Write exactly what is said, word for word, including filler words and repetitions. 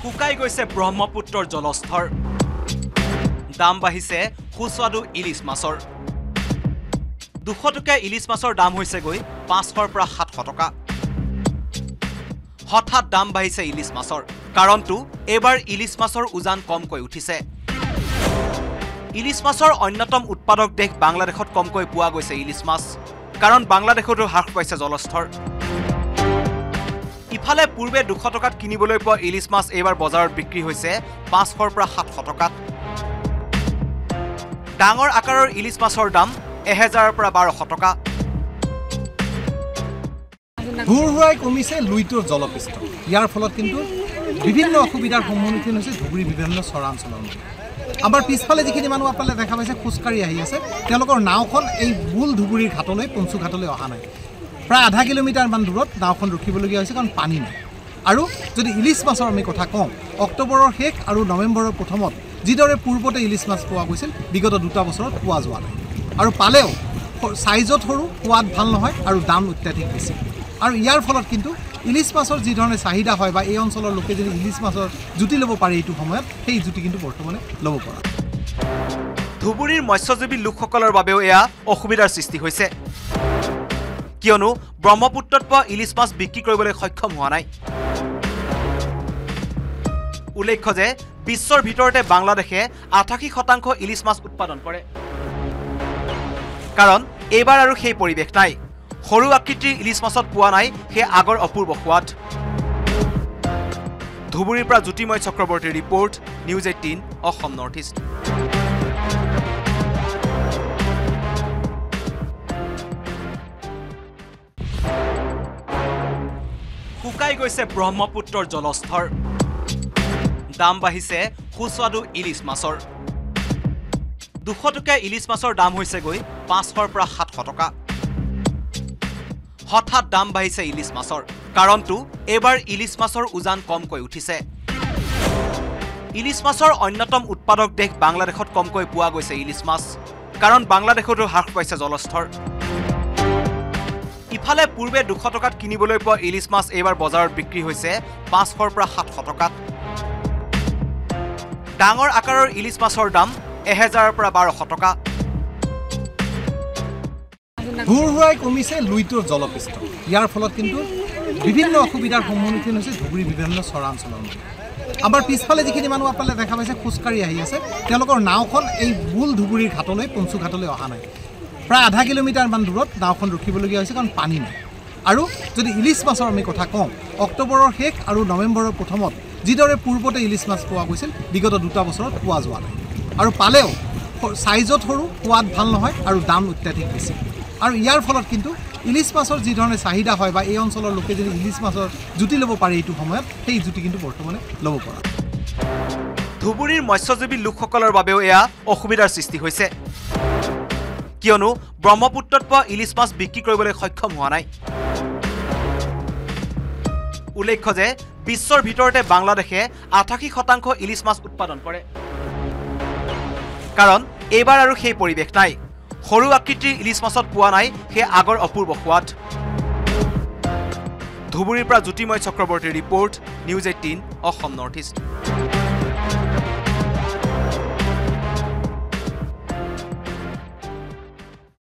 শুকাই গৈছে ব্ৰহ্মপুত্ৰৰ জলস্তৰ দাম বাঢ়িছে সুস্বাদু ইলিশ মাছৰ দুশ টকা ইলিশ মাছৰ দাম হৈছে গৈ পাঁচশৰ পৰা সাতশ টকা হঠাৎ দাম বাঢ়িছে ইলিশ মাছৰ কাৰণটো এবাৰ ইলিশ মাছৰ উজান কমকৈ উঠিছে ইলিশ মাছৰ অন্যতম উৎপাদক দেশ বাংলাদেশত কমকৈ পোৱা গৈছে ইলিশ মাছ কাৰণ বাংলাদেশতো হ্ৰাস পাইছে জলস্তৰ ইফালে পূৰ্বে দুশ টকাত কিনিবলৈ পোৱা ইলিশ মাছ এবাৰ বজাৰত বিক্ৰী হৈছে পাঁচশৰ পৰা সাতশ টকাত ডাঙৰ আকাৰৰ ইলিশ মাছৰ দাম এহেজাৰৰ পৰা বাৰশ টকা হুৰহুৰাই কমিছে লুইটোৰ জলপৃষ্ঠ ইয়াৰ ফলত কিন্তু বিভিন্ন অসুবিধাৰ সন্মুখীন হৈছে ধুবুৰী বিভিন্ন চৰাঞ্চলৰ আমাৰ পিছফালে যিখিনি মানুহ আপোনালোকে দেখা পাইছে খোজকাঢ়ি আহি আছে তেওঁলোকৰ নাওখন এই বুল ধুবুৰীৰ ঘাটলৈ পঞ্চু ঘাটলৈ অহা নাই প্ৰায় আধা কিলোমিটাৰমান দূৰত নাওখন ৰখিবলগীয়া হৈছে কাৰণ পানী নাই আৰু যদি ইলিশ মাছৰ আমি কথা কওঁ অক্টোবৰৰ শেষ আৰু নৱেম্বৰৰ প্ৰথমত যিদৰে পূৰ্বতে ইলিশ মাছ পোৱা গৈছিল বিগত দুটা বছৰত পোৱা যোৱা নাই আৰু পালেও সাইজত সৰু সোৱাদ ভাল নহয় আৰু দাম অত্যাধিক বেছি আৰু ইয়াৰ ফলত কিন্তু ইলিশ মাছৰ যি ধৰণে চাহিদা হয় বা এই অঞ্চলৰ লোকে যদি ইলিশ মাছৰ জুতি ল'ব পাৰে এইটো সময়ত সেই জুতি কিন্তু বৰ্তমানে ল'ব পৰা ধুবুৰীৰ মৎস্যজীৱী লোকসকলৰ বাবেও এয়া অসুবিধাৰ সৃষ্টি হৈছে কিয়নো ব্ৰহ্মপুত্ৰত পোৱা ইলিশ মাছ বিক্ৰী কৰিবলৈ সক্ষম হোৱা নাই উল্লেখ্য যে বিশ্বৰ ভিতৰতে বাংলাদেশে আঠাশী শতাংশ ইলিশ মাছ উৎপাদন কৰে কাৰণ এইবাৰ আৰু সেই পৰিৱেশ নাই সৰু আকৃতিৰ ইলিশ মাছত পোৱা নাই সেই আগৰ অপূৰ্ব সোৱাদ ধুবুৰীৰ পৰা জ্যোতিময় চক্ৰৱৰ্তীৰ report news eighteen Assam north east শুকাই গৈছে ব্ৰহ্মপুত্ৰৰ জলস্তৰ দাম বাঢ়িছে সুস্বাদু ইলিশ মাছৰ দুশ টকা ইলিশ মাছৰ দাম হৈছে গৈ পাঁচশৰ পৰা সাতশ টকা হঠাৎ দাম বাঢ়িছে ইলিশ মাছৰ কাৰণটো এবাৰ ইলিশ মাছৰ উজান কমকৈ উঠিছে ইলিশ মাছৰ অন্যতম উৎপাদক দেশ বাংলাদেশত কমকৈ পোৱা গৈছে ইলিশ মাছ কাৰণ বাংলাদেশতো হ্ৰাস পাইছে জলস্তৰ ইফালে পূৰ্বে দুশ টকাত কিনিবলৈ পোৱা ইলিশ মাছ এবাৰ বজাৰত বিক্ৰী হৈছে পাঁচশৰ পৰা সাতশ টকাত ডাঙৰ আকাৰৰ ইলিশ মাছৰ দাম এহেজাৰৰ পৰা বাৰশ টকা হুৰহুৰাই কমিছে লুইটোৰ জলপৃষ্ঠ ইয়াৰ ফলত কিন্তু বিভিন্ন অসুবিধাৰ সন্মুখীন হৈছে ধুবুৰী বিভিন্ন চৰাঞ্চলৰ আমাৰ পিছফালে যিখিনি মানুহ আপোনালোকে দেখা পাইছে খোজকাঢ়ি আহি আছে তেওঁলোকৰ নাওখন এই বুল ধুবুৰীৰ ঘাটলৈ পঞ্চু ঘাটলৈ অহা নাই প্ৰায় আধা কিলোমিটাৰমান দূৰত নাওখন ৰখিবলগীয়া হৈছে কাৰণ পানী নাই আৰু যদি ইলিশ মাছৰ আমি কথা কওঁ অক্টোবৰৰ শেষ আৰু নৱেম্বৰৰ প্ৰথমত যিদৰে পূৰ্বতে ইলিশ মাছ পোৱা গৈছিল বিগত দুটা বছৰত পোৱা যোৱা নাই আৰু পালেও সাইজত সৰু সোৱাদ ভাল নহয় আৰু দাম অত্যাধিক বেছি আৰু ইয়াৰ ফলত কিন্তু ইলিশ মাছৰ যি ধৰণে চাহিদা হয় বা এই অঞ্চলৰ লোকে যদি ইলিশ মাছৰ জুতি ল'ব পাৰে এইটো সময়ত সেই জুতি কিন্তু বৰ্তমানে ল'ব পৰা ধুবুৰীৰ মৎস্যজীৱী লোকসকলৰ বাবেও এয়া অসুবিধাৰ সৃষ্টি হৈছে কিয়নো ব্ৰহ্মপুত্ৰত পোৱা ইলিশ মাছ বিক্ৰী কৰিবলৈ সক্ষম হোৱা নাই উল্লেখ্য যে বিশ্বৰ ভিতৰতে বাংলাদেশে আঠাশী শতাংশ ইলিশ মাছ উৎপাদন কৰে কাৰণ এইবাৰ আৰু সেই পৰিৱেশ নাই সৰু আকৃতিৰ ইলিশ মাছত পোৱা নাই সেই আগৰ অপূৰ্ব সোৱাদ ধুবুৰীৰ পৰা জ্যোতিময় চক্ৰৱৰ্তীৰ report news eighteen Assam north east